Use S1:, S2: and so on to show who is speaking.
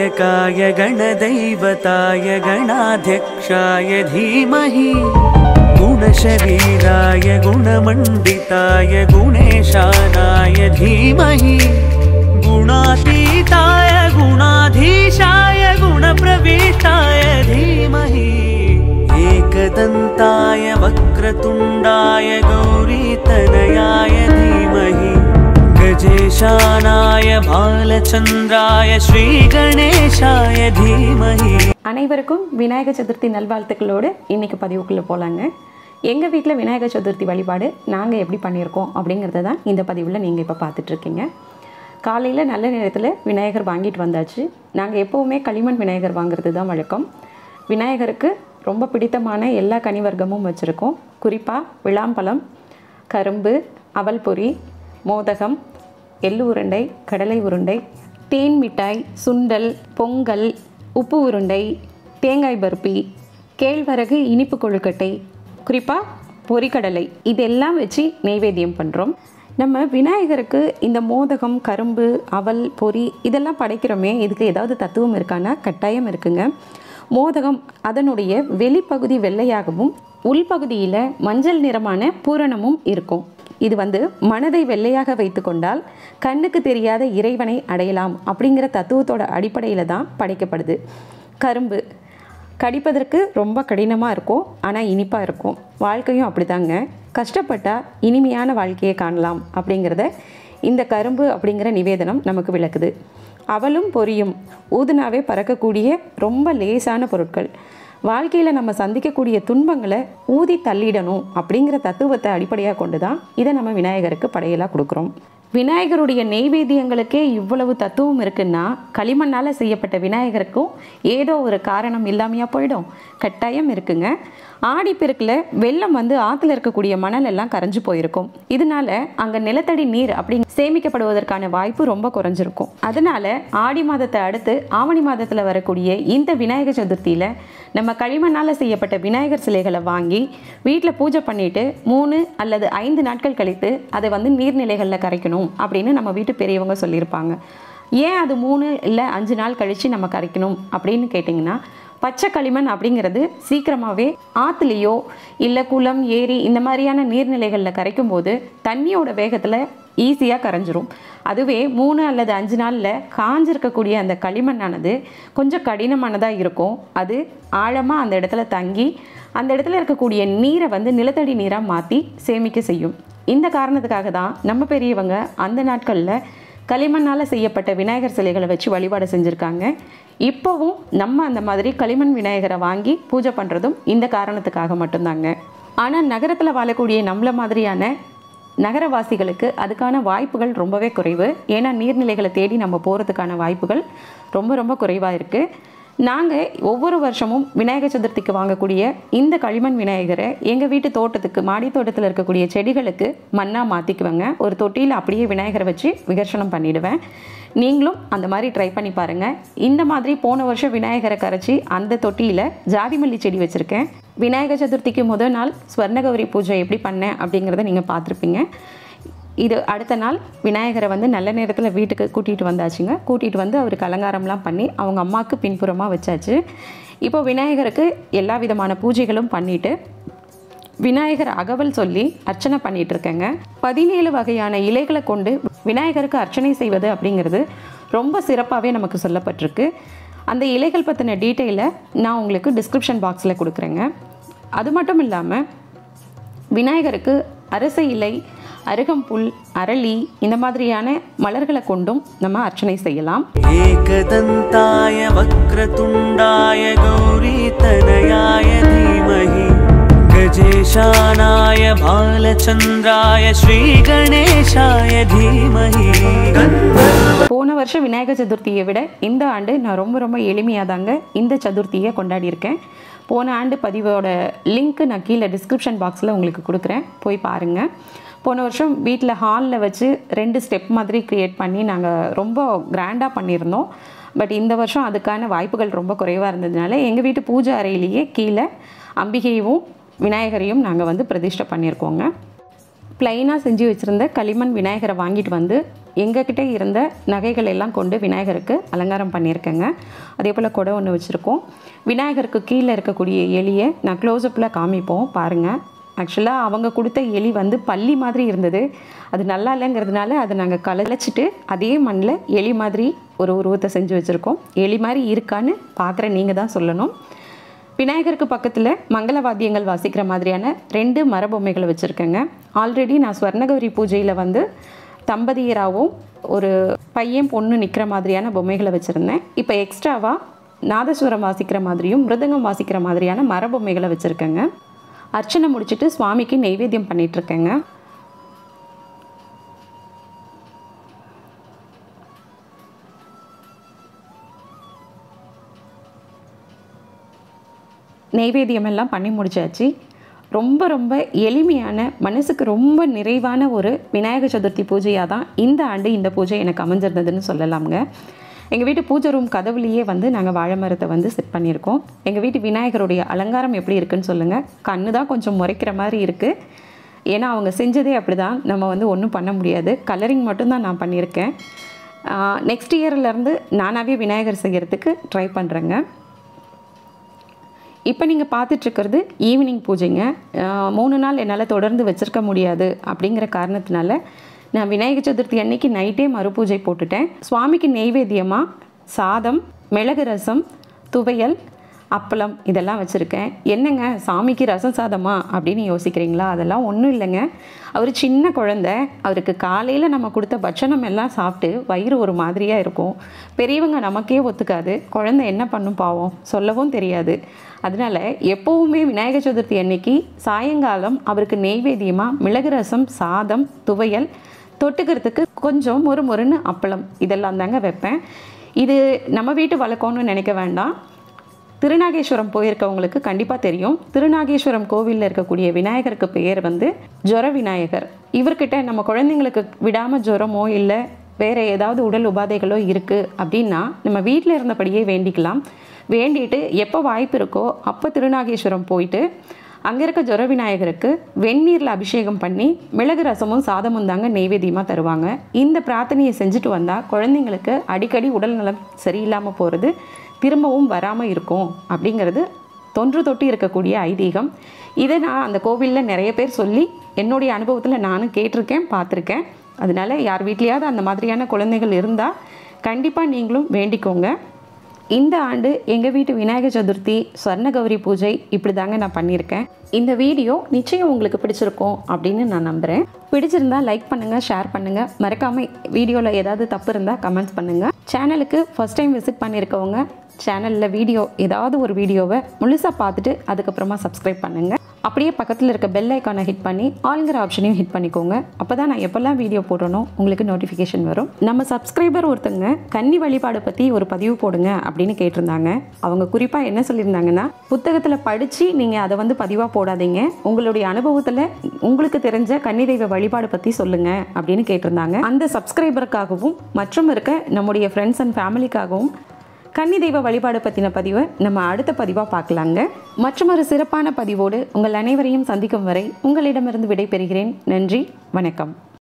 S1: गणनायकाय गणदैवताय गणाध्यक्षाय धीमहि गुणशरीराय गुणमण्डिताय गुणेशानाय धीमहि गुणातीताय गुणाधीशाय गुणप्रविष्टाय धीमहि एकदन्ताय वक्रतुण्डाय गौरीतनयाय धीमहि गजेशानाय बालचन्द्राय श्रीगणेशाय धीमहि.
S2: அனைவருக்கும் விநாயகர் சதுர்த்தி நல்வாழ்த்துக்களோடு இன்றைக்கி பதிவுக்குள்ளே போகலாங்க. எங்கள் வீட்டில் விநாயகர் சதுர்த்தி வழிபாடு நாங்கள் எப்படி பண்ணியிருக்கோம் அப்படிங்கிறத தான் இந்த பதிவில் நீங்கள் இப்போ பார்த்துட்ருக்கீங்க. காலையில் நல்ல நேரத்தில் விநாயகர் வாங்கிட்டு வந்தாச்சு. நாங்கள் எப்போவுமே களிமண் விநாயகர் வாங்குறது தான் வழக்கம். விநாயகருக்கு ரொம்ப பிடித்தமான எல்லா கனிவர்க்கமும் வச்சுருக்கோம். குறிப்பாக விளாம்பழம், கரும்பு, அவல் பொரி, மோதகம், எள்ளு உருண்டை, கடலை உருண்டை, தேன் மிட்டாய், சுண்டல், பொங்கல், உப்பு உருண்டை, தேங்காய் பருப்பி, கேழ்வரகு இனிப்பு கொழுக்கட்டை, குறிப்பாக பொரிக்கடலை இதெல்லாம் வச்சு நெய்வேத்தியம் பண்ணுறோம். நம்ம விநாயகருக்கு இந்த மோதகம், கரும்பு, அவல், பொரி இதெல்லாம் படைக்கிறோமே, இதுக்கு ஏதாவது தத்துவம் இருக்கான்னா கட்டாயம் இருக்குங்க. மோதகம் அதனுடைய வெளிப்பகுதி வெள்ளையாகவும் உள்பகுதியில் மஞ்சள் நிறமான பூரணமும் இருக்கும். இது மனதை வெள்ளையாக வைத்து கொண்டால் கண்ணுக்கு தெரியாத இறைவனை அடையலாம் அப்படிங்கிற தத்துவத்தோட அடிப்படையில் தான் படைக்கப்படுது. கரும்பு கடிப்பதற்கு ரொம்ப கடினமாக இருக்கும், ஆனால் இனிப்பாக இருக்கும். வாழ்க்கையும் அப்படிதாங்க. கஷ்டப்பட்டால் இனிமையான வாழ்க்கையை காணலாம் அப்படிங்கிறத இந்த கரும்பு அப்படிங்கிற நிவேதனம் நமக்கு விளக்குது. அவலும் பொரியும் ஊதுனாவே பறக்கக்கூடிய ரொம்ப லேசான பொருட்கள். வாழ்க்கையில் நம்ம சந்திக்கக்கூடிய துன்பங்களை ஊதி தள்ளிடணும் அப்படிங்கிற தத்துவத்தை அடிப்படையாக கொண்டு தான் இதை நம்ம விநாயகருக்கு படையலாக கொடுக்குறோம். விநாயகருடைய நெய்வேத்தியங்களுக்கே இவ்வளவு தத்துவம் இருக்குன்னா களிமண்ணால் செய்யப்பட்ட விநாயகருக்கும் ஏதோ ஒரு காரணம் இல்லாமையாக போயிடும். கட்டாயம் இருக்குங்க. ஆடிப்பெருக்கில் வெள்ளம் ஆற்றுல இருக்கக்கூடிய மணல் எல்லாம் கரைஞ்சு போயிருக்கும். இதனால அங்கே நிலத்தடி நீர் அப்படி சேமிக்கப்படுவதற்கான வாய்ப்பு ரொம்ப குறைஞ்சிருக்கும். அதனால ஆடி மாதத்தை அடுத்து ஆவணி மாதத்தில் வரக்கூடிய இந்த விநாயகர் சதுர்த்தியில் நம்ம களிமண்ணால் செய்யப்பட்ட விநாயகர் சிலைகளை வாங்கி வீட்டில் பூஜை பண்ணிட்டு 3 அல்லது 5 நாட்கள் கழித்து அதை நீர்நிலைகளில் கரைக்கணும் அப்படின்னு நம்ம வீட்டு பெரியவங்க சொல்லியிருப்பாங்க. ஏன் அது 3 இல்லை 5 நாள் கழித்து நம்ம கரைக்கணும் அப்படின்னு கேட்டிங்கன்னா, பச்சை களிமண் அப்படிங்கிறது சீக்கிரமாகவே ஆற்றுலையோ இல்லை குளம், ஏரி இந்த மாதிரியான நீர்நிலைகளில் கரைக்கும் போது தண்ணியோட வேகத்தில் ஈஸியாக கரைஞ்சிரும். அதுவே 3 அல்லது 5 நாளில் காஞ்சிருக்கக்கூடிய அந்த களிமண்ணானது கொஞ்சம் கடினமானதாக இருக்கும். அது ஆழமாக அந்த இடத்துல தங்கி அந்த இடத்துல இருக்கக்கூடிய நீரை நிலத்தடி நீராக மாற்றி சேமிக்க செய்யும். இந்த காரணத்துக்காக தான் நம்ம பெரியவங்க அந்த நாட்களில் களிமண்ணால் செய்யப்பட்ட விநாயகர் சிலைகளை வச்சு வழிபாடு செஞ்சுருக்காங்க. இப்போவும் நம்ம அந்த மாதிரி களிமண் விநாயகரை வாங்கி பூஜை பண்ணுறதும் இந்த காரணத்துக்காக மட்டும்தாங்க. ஆனால் நகரத்தில் வாழக்கூடிய நம்மள மாதிரியான நகரவாசிகளுக்கு அதுக்கான வாய்ப்புகள் ரொம்பவே குறைவு. ஏன்னா நீர்நிலைகளை தேடி நம்ம போகிறதுக்கான வாய்ப்புகள் ரொம்ப ரொம்ப குறைவாக இருக்குது. நாங்கள் ஒவ்வொரு வருஷமும் விநாயகர் சதுர்த்திக்கு வாங்கக்கூடிய இந்த களிமண் விநாயகரை எங்கள் வீட்டு தோட்டத்துக்கு, மாடி தோட்டத்தில் இருக்கக்கூடிய செடிகளுக்கு மண்ணாக மாற்றிக்குவேங்க. ஒரு தொட்டியில் அப்படியே விநாயகரை வச்சு விகர்சனம் பண்ணிவிடுவேன். நீங்களும் அந்த மாதிரி ட்ரை பண்ணி பாருங்கள். இந்த மாதிரி போன வருஷம் விநாயகரை கரைச்சி அந்த தொட்டியில் ஜாதி மல்லி செடி வச்சுருக்கேன். விநாயகர் சதுர்த்திக்கு முதல் நாள் ஸ்வர்ணகௌரி பூஜை எப்படி பண்ணேன் அப்படிங்கிறத நீங்கள் பார்த்துருப்பீங்க. இது அடுத்த நாள் விநாயகரை நல்ல நேரத்தில் வீட்டுக்கு கூட்டிகிட்டு வந்தாச்சுங்க. கூட்டிகிட்டு அவருக்கு அலங்காரம்லாம் பண்ணி அவங்க அம்மாவுக்கு பின்புறமாக வச்சாச்சு. இப்போ விநாயகருக்கு எல்லா விதமான பூஜைகளும் பண்ணிவிட்டு விநாயகர் அகவல் சொல்லி அர்ச்சனை பண்ணிகிட்ருக்கேங்க. 17 வகையான இலைகளை கொண்டு விநாயகருக்கு அர்ச்சனை செய்வது அப்படிங்கிறது ரொம்ப சிறப்பாகவே நமக்கு சொல்லப்பட்டிருக்கு. அந்த இலைகள் பற்றின டீட்டெயிலை நான் உங்களுக்கு டிஸ்கிரிப்ஷன் பாக்ஸில் கொடுக்குறேங்க. அது மட்டும் இல்லாமல் விநாயகருக்கு அரச இலை, அருகம்புல், அரளி இந்த மாதிரியான மலர்களை கொண்டும் நம்ம அர்ச்சனை செய்யலாம்.
S1: ஏகதந்தாய வக்ரதுண்டாய கௌரிதனயாய தீமஹி கஜேஷானாய பாலச்சந்திராய ஸ்ரீகணேஷாய தீமஹி.
S2: போன வருஷம் விநாயகர் சதுர்த்தியை விட இந்த ஆண்டு நான் ரொம்ப ரொம்ப எளிமையாக தாங்க இந்த சதுர்த்தியை கொண்டாடியிருக்கேன். போன ஆண்டு பதிவோட லிங்க்கு நான் கீழே டிஸ்கிரிப்ஷன் பாக்ஸில் உங்களுக்கு கொடுக்குறேன், போய் பாருங்கள். போன வருஷம் வீட்டில் ஹாலில் வச்சு 2 ஸ்டெப் மாதிரி க்ரியேட் பண்ணி நாங்கள் ரொம்ப கிராண்டாக பண்ணியிருந்தோம். பட் இந்த வருஷம் அதுக்கான வாய்ப்புகள் ரொம்ப குறைவாக இருந்ததுனால எங்கள் வீட்டு பூஜை அறையிலேயே கீழே அம்பிகையும் விநாயகரையும் நாங்கள் பிரதிஷ்டை பண்ணியிருக்கோங்க. ப்ளைனாக செஞ்சு வச்சுருந்த களிமண் விநாயகரை வாங்கிட்டு எங்ககிட்ட இருந்த நகைகள் எல்லாம் கொண்டு விநாயகருக்கு அலங்காரம் பண்ணியிருக்கேங்க. அதே போல் குடம் ஒன்று வச்சுருக்கோம். விநாயகருக்கு கீழே இருக்கக்கூடிய எலியை நான் க்ளோஸ்அப்பில் காமிப்போம் பாருங்கள். ஆக்சுவலாக அவங்க கொடுத்த எலி வந்து பள்ளி மாதிரி இருந்தது. அது நல்லா இல்லைங்கிறதுனால அதை நாங்கள் கலைச்சிட்டு அதே மண்ணில் எலி மாதிரி ஒரு உருவத்தை செஞ்சு வச்சுருக்கோம். எலி மாதிரி இருக்கான்னு பார்க்குற நீங்கள் தான் சொல்லணும். விநாயகருக்கு பக்கத்தில் மங்கள வாத்தியங்கள் வாசிக்கிற மாதிரியான 2 மரபொம்மைகளை வச்சுருக்கேங்க. ஆல்ரெடி நான் ஸ்வர்ணகௌரி பூஜையில் வந்து தம்பதியராகவும் ஒரு பையன் பொண்ணு நிற்கிற மாதிரியான பொம்மைகளை வச்சுருந்தேன். இப்போ எக்ஸ்ட்ராவாக நாதஸ்வரம் வாசிக்கிற மாதிரியும் மிருதங்கம் வாசிக்கிற மாதிரியான மரபொம்மைகளை வச்சுருக்கேங்க. அர்ச்சனை முடிச்சுட்டு சுவாமிக்கு நெய்வேத்தியம் பண்ணிகிட்ருக்கேங்க. நெய்வேத்தியம் எல்லாம் பண்ணி முடிச்சாச்சு. ரொம்ப ரொம்ப எளிமையான, மனசுக்கு ரொம்ப நிறைவான ஒரு விநாயகர் சதுர்த்தி பூஜையாக தான் இந்த ஆண்டு இந்த பூஜை எனக்கு அமைஞ்சிருந்ததுன்னு சொல்லலாம்ங்க. எங்கள் வீட்டு பூஜை ரூம் கதவுலேயே வந்து நாங்கள் வாழை மரத்தை வந்து செட் பண்ணியிருக்கோம். எங்கள் வீட்டு விநாயகருடைய அலங்காரம் எப்படி இருக்குன்னு சொல்லுங்கள். கண்ணு தான் கொஞ்சம் முறைக்கிற மாதிரி இருக்குது. ஏன்னா அவங்க செஞ்சதே அப்படி தான், நம்ம வந்து ஒன்றும் பண்ண முடியாது. கலரிங் மட்டும்தான் நான் பண்ணியிருக்கேன். நெக்ஸ்ட் இயர்லேருந்து நானாகவே விநாயகர் செய்கிறதுக்கு ட்ரை பண்ணுறேங்க. இப்போ நீங்கள் பார்த்துட்ருக்கிறது ஈவினிங் பூஜைங்க. 3 நாள் என்னால் தொடர்ந்து வச்சுருக்க முடியாது அப்படிங்கிற காரணத்தினால நான் விநாயகர் சதுர்த்தி அன்னைக்கு நைட்டே மறுபூஜை போட்டுட்டேன். சுவாமிக்கு நெய்வேத்தியமாக சாதம், மிளகு ரசம், துவையல், அப்பளம் இதெல்லாம் வச்சுருக்கேன். என்னங்க சாமிக்கு ரசம் சாதமா அப்படின்னு யோசிக்கிறீங்களா? அதெல்லாம் ஒன்றும் இல்லைங்க. அவர் சின்ன குழந்த, அவருக்கு காலையில் நம்ம கொடுத்த பட்சணம் எல்லாம் சாப்பிட்டு வயிறு ஒரு மாதிரியாக இருக்கும். பெரியவங்க நமக்கே ஒத்துக்காது, குழந்தை என்ன பண்ணும் பாவம், சொல்லவும் தெரியாது. அதனால் எப்போவுமே விநாயகர் சதுர்த்தி அன்னைக்கு சாயங்காலம் அவருக்கு நெய்வேத்தியமாக மிளகு ரசம், சாதம், துவையல், தொட்டுக்கிறதுக்கு கொஞ்சம் மொறுன்னு அப்பளம் இதெல்லாம் தாங்க வைப்பேன். இது நம்ம வீட்டு வழக்கம்னு நினைக்க வேண்டாம். திருநாகேஸ்வரம் போயிருக்கவங்களுக்கு கண்டிப்பாக தெரியும். திருநாகேஸ்வரம் கோவிலில் இருக்கக்கூடிய விநாயகருக்கு பெயர் வந்து ஜுர விநாயகர். இவர்கிட்ட நம்ம குழந்தைங்களுக்கு விடாமல் ஜுரமோ இல்லை வேறு ஏதாவது உடல் உபாதைகளோ இருக்குது அப்படின்னா நம்ம வீட்டில் இருந்தபடியே வேண்டிக்கலாம். வேண்டிட்டு எப்போ வாய்ப்பு இருக்கோ அப்போ திருநாகேஸ்வரம் போயிட்டு அங்கே இருக்க ஜுர விநாயகருக்கு வெந்நீரில் அபிஷேகம் பண்ணி மிளகு ரசமும் சாதமும் தாங்க நெய்வேத்தியமாக தருவாங்க. இந்த பிரார்த்தனையை செஞ்சுட்டு வந்தால் குழந்தைங்களுக்கு அடிக்கடி உடல் நலம் சரியில்லாமல் போகிறது திரும்பவும் வராமல் இருக்கும் அப்படிங்கிறது தொன்று தொட்டு இருக்கக்கூடிய ஐதீகம். இதை நான் அந்த கோவிலில் நிறைய பேர் சொல்லி என்னுடைய அனுபவத்தில் நானும் கேட்டிருக்கேன், பார்த்துருக்கேன். அதனால் யார் வீட்லேயாவது அந்த மாதிரியான குழந்தைகள் இருந்தால் கண்டிப்பாக நீங்களும் வேண்டிக்கோங்க. இந்த ஆண்டு எங்கள் வீட்டு விநாயகர் சதுர்த்தி ஸ்வர்ணகௌரி பூஜை இப்படி தாங்க நான் பண்ணியிருக்கேன். இந்த வீடியோ நிச்சயம் உங்களுக்கு பிடிச்சிருக்கும் அப்படின்னு நான் நம்புகிறேன். பிடிச்சிருந்தா லைக் பண்ணுங்கள், ஷேர் பண்ணுங்கள். மறக்காமல் வீடியோவில் ஏதாவது தப்பு இருந்தால் கமெண்ட்ஸ் பண்ணுங்கள். சேனலுக்கு ஃபஸ்ட் டைம் விசிட் பண்ணியிருக்கவங்க சேனலில் ஏதாவது ஒரு வீடியோவை முழுசாக பார்த்துட்டு அதுக்கப்புறமா சப்ஸ்கிரைப் பண்ணுங்கள். அப்படியே பக்கத்தில் இருக்க பெல் ஐக்கானை ஹிட் பண்ணி ஆல்ங்கிற ஆப்ஷனையும் ஹிட் பண்ணிக்கோங்க. அப்போ தான் நான் எப்போல்லாம் வீடியோ போடணும் உங்களுக்கு நோட்டிஃபிகேஷன் வரும். நம்ம சப்ஸ்கிரைபர் ஒருத்தங்க கன்னி வழிபாடு பற்றி ஒரு பதிவு போடுங்க அப்படின்னு கேட்டிருந்தாங்க. அவங்க குறிப்பாக என்ன சொல்லியிருந்தாங்கன்னா, புத்தகத்தில் படித்து நீங்கள் அதை வந்து பதிவாக போடாதீங்க, உங்களுடைய அனுபவத்தில் உங்களுக்கு தெரிஞ்ச கன்னி தெய்வ வழிபாடு பற்றி சொல்லுங்கள் அப்படின்னு கேட்டிருந்தாங்க. அந்த சப்ஸ்கிரைபருக்காகவும் மற்றும் இருக்க நம்முடைய ஃப்ரெண்ட்ஸ் அண்ட் ஃபேமிலிக்காகவும் கன்னி தெய்வ வழிபாடு பற்றின பதிவை நம்ம அடுத்த பதிவாக பார்க்கலாங்க. மற்றும் ஒரு சிறப்பான பதிவோடு உங்கள் அனைவரையும் சந்திக்கும் வரை உங்களிடமிருந்து விடைபெறுகிறேன். நன்றி, வணக்கம்.